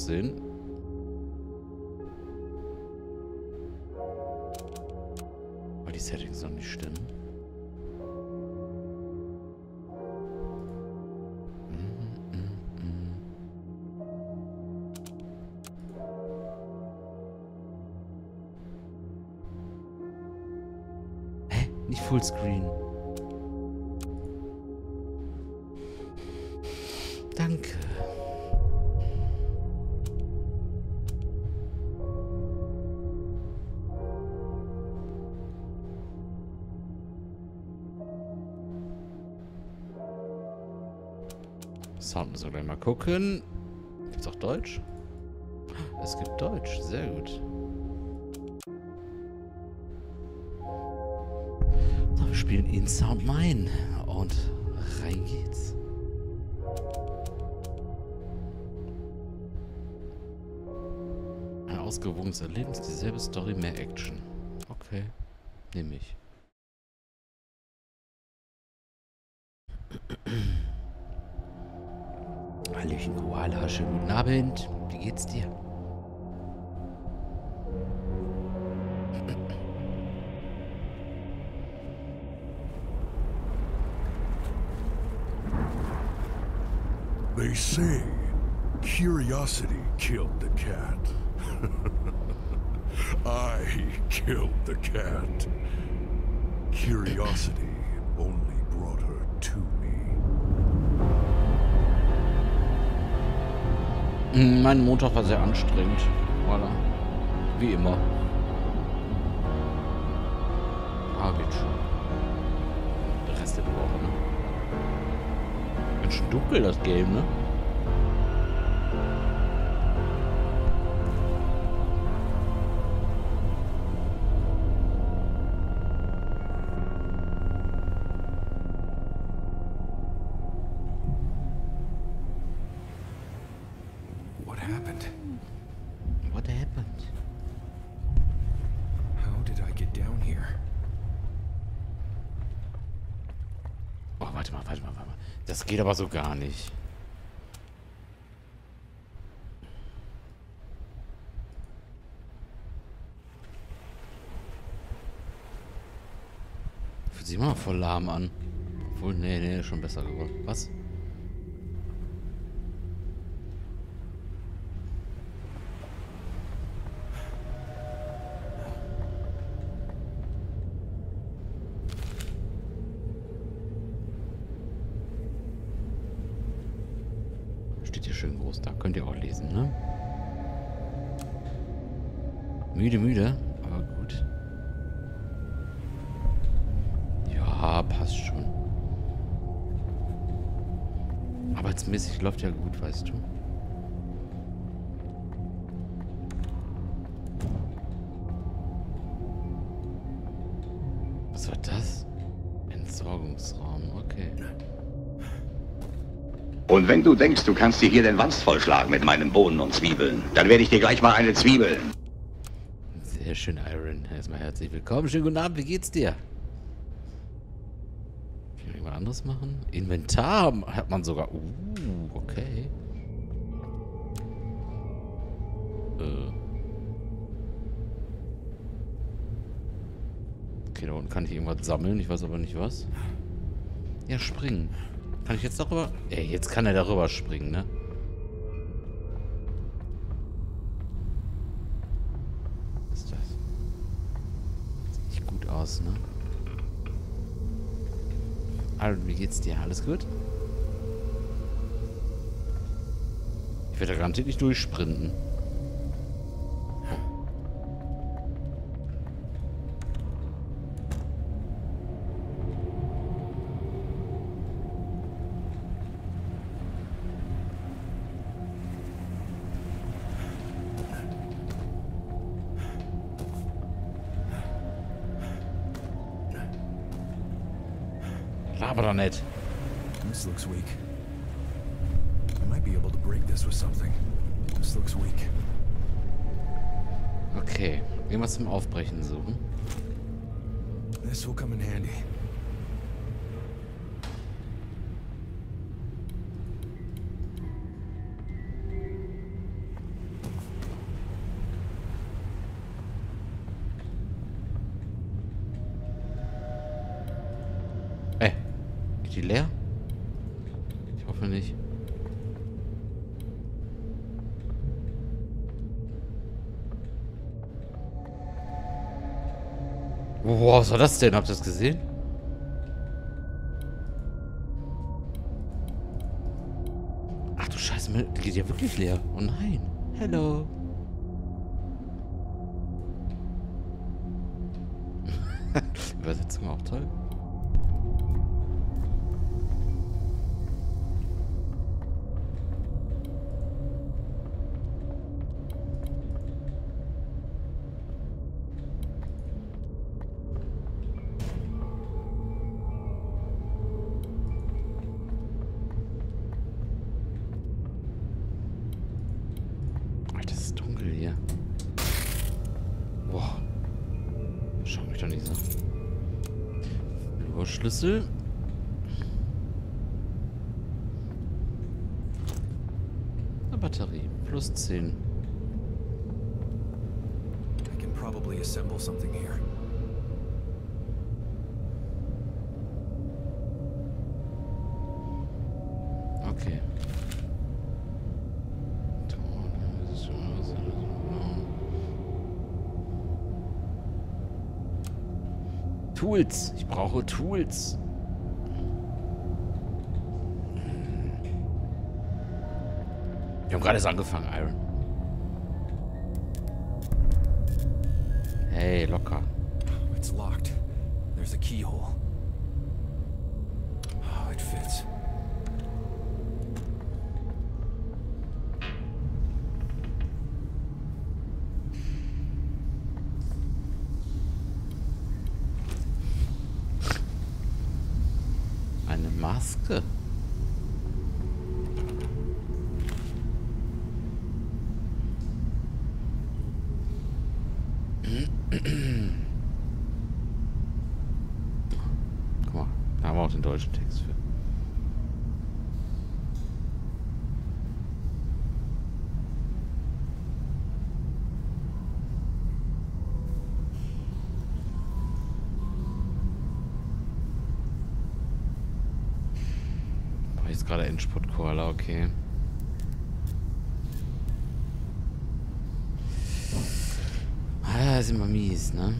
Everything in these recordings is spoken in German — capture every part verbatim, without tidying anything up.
aussehen. Aber die Settings noch nicht stimmen. Nicht Fullscreen. Danke. Sound müssen wir gleich mal gucken. Gibt's auch Deutsch? Es gibt Deutsch. Sehr gut. Wir spielen in Sound Mine und rein geht's. Ein ausgewogenes Erlebnis, dieselbe Story, mehr Action. Okay, nehme ich. Hallöchen Koala, schönen guten Abend. Wie geht's dir? They say curiosity killed the cat. I killed the cat. Curiosity only brought her to me. Mein Montag war sehr anstrengend. Voilà. Wie immer. Ah, geht schon. Der Rest der Woche, ne? Ganz schön dunkel, das Game, ne? What happened? What happened? How did I get down here? Oh, warte mal, warte mal, warte mal. Das geht aber so gar nicht. Fühlt sich immer voll lahm an. Obwohl, nee, nee, schon besser geworden. Was? Steht hier schön groß, da könnt ihr auch lesen, ne? Müde, müde, aber gut. Ja, passt schon. Arbeitsmäßig läuft ja gut, weißt du. Was war das? Entsorgungsraum, okay. Und wenn du denkst, du kannst dir hier den Wanst vollschlagen mit meinen Bohnen und Zwiebeln, dann werde ich dir gleich mal eine Zwiebel. Sehr schön, Iron. Erstmal herzlich willkommen. Schönen guten Abend, wie geht's dir? Kann ich irgendwas anderes machen? Inventar hat man sogar. Uh, okay. Äh. Okay, da unten kann ich irgendwas sammeln. Ich weiß aber nicht was. Ja, springen. Kann ich jetzt darüber? Ey, jetzt kann er darüber springen, ne? Was ist das? Sieht nicht gut aus, ne? Aaron, wie geht's dir? Alles gut? Ich werde da garantiert nicht durchsprinten. Aber doch nicht. This looks weak. I might be able to break this with something. This looks weak. Okay, irgendwas zum Aufbrechen suchen. This will come in handy. ich die leer? Ich hoffe nicht. Wow, was war das denn? Habt ihr das gesehen? Ach du Scheiße, die geht ja wirklich leer. Oh nein. Hello. Übersetzung auch toll. Alter, es ist dunkel hier. Boah. Schau mich doch nicht so. Schlüssel. Eine Batterie. Plus zehn. I can probably assemble something here. Okay. Tools. Ich brauche Tools. Wir haben gerade erst angefangen, Iron. Hey, locker. It's locked. There's a keyhole. Oh, it fits. Eine Maske. Guck mal, da haben wir auch den deutschen Text für. Jetzt gerade Endspurt-Koala, okay. Ah, ist immer mies, ne?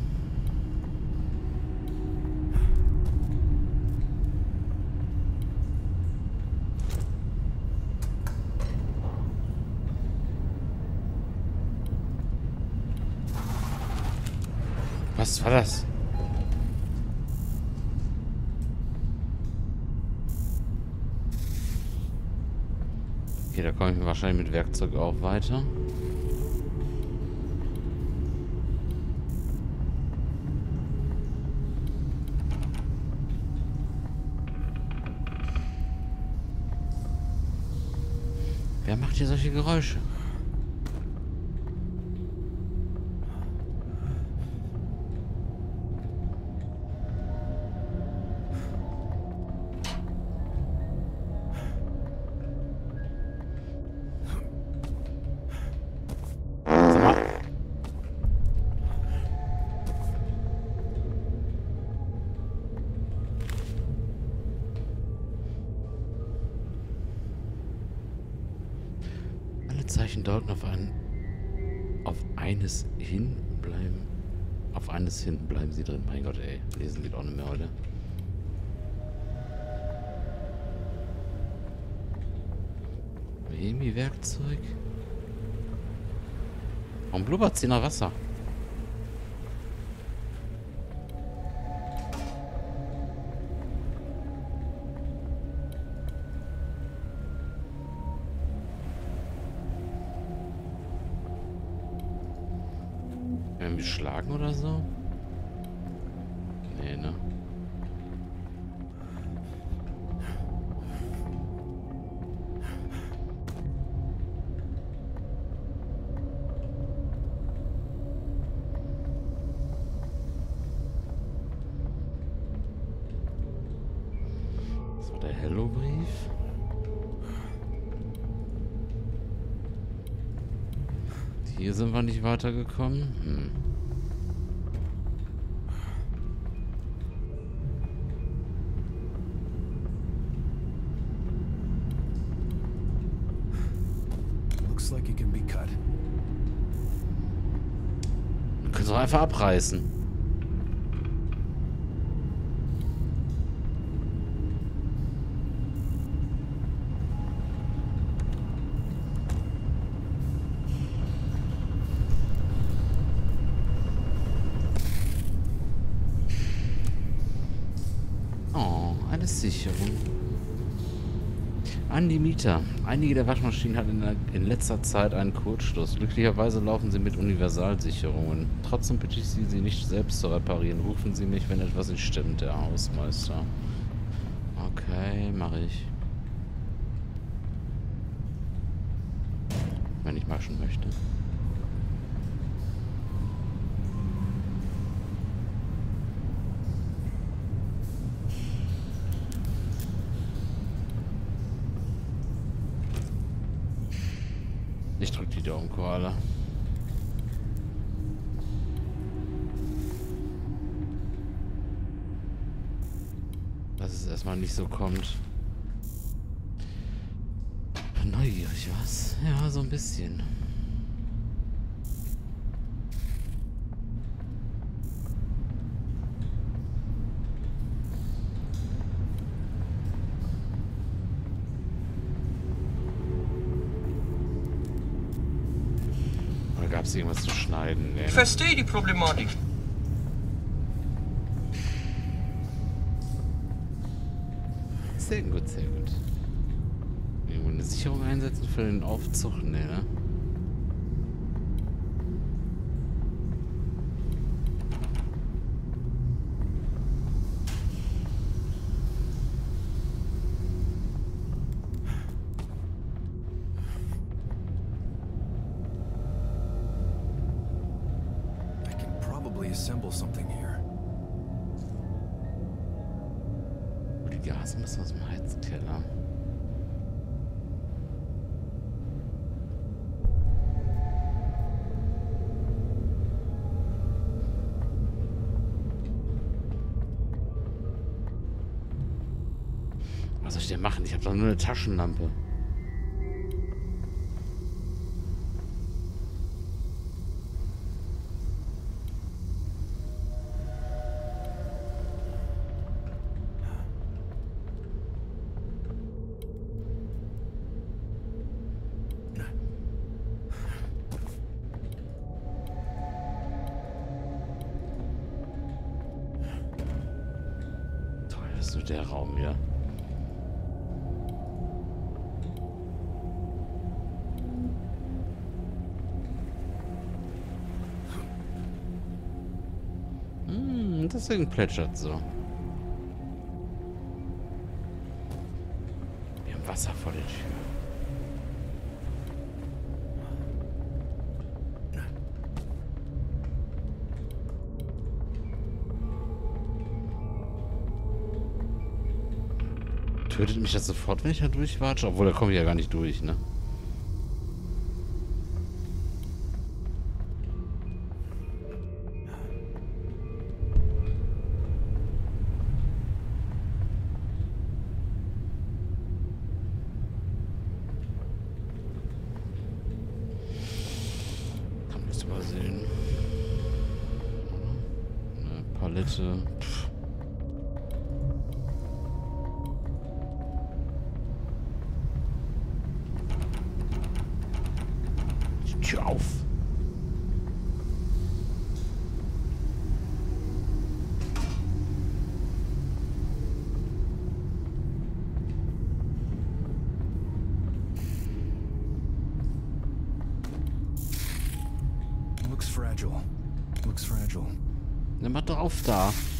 Was war das? Okay, da komme ich wahrscheinlich mit Werkzeug auch weiter. Wer macht hier solche Geräusche? Zeichen deuten auf ein auf eines hin bleiben. Auf eines hin bleiben sie drin. Mein Gott, ey. Lesen geht auch nicht mehr heute. Irgendwie Werkzeug. Warum blubbert sie nach Wasser? Irgendwie schlagen oder so? Nee, ne? Das war der Hello-Brief. Hier sind wir nicht weitergekommen. Hm. Looks like it can be cut. Du kannst doch einfach abreißen. Oh, eine Sicherung. An die Mieter. Einige der Waschmaschinen hatten in, der, in letzter Zeit einen Kurzschluss. Glücklicherweise laufen sie mit Universalsicherungen. Trotzdem bitte ich Sie, sie nicht selbst zu reparieren. Rufen Sie mich, wenn etwas nicht stimmt, der Hausmeister. Okay, mache ich. Wenn ich waschen möchte. Ich drück die Daumen, Koala. Dass es erstmal nicht so kommt. Neugierig, was? Ja, so ein bisschen. Gab es irgendwas zu schneiden? Nee. Ich verstehe die Problematik. Sehr gut, sehr gut. Irgendwo eine Sicherung einsetzen für den Aufzug? Nee, ne? Assemble something here. Die Gase müssen aus dem Heizkeller. Was soll ich denn machen? Ich habe doch nur eine Taschenlampe. Das ist nur der Raum hier. Hm, deswegen plätschert so. Wir haben Wasser vor der Tür. Tötet mich das sofort, wenn ich da durchwatsche? Obwohl, da komme ich ja gar nicht durch, ne? Kann man das übersehen? Eine Palette. Pff. Tür auf. Looks fragile. Looks fragile. Nimm mal drauf da.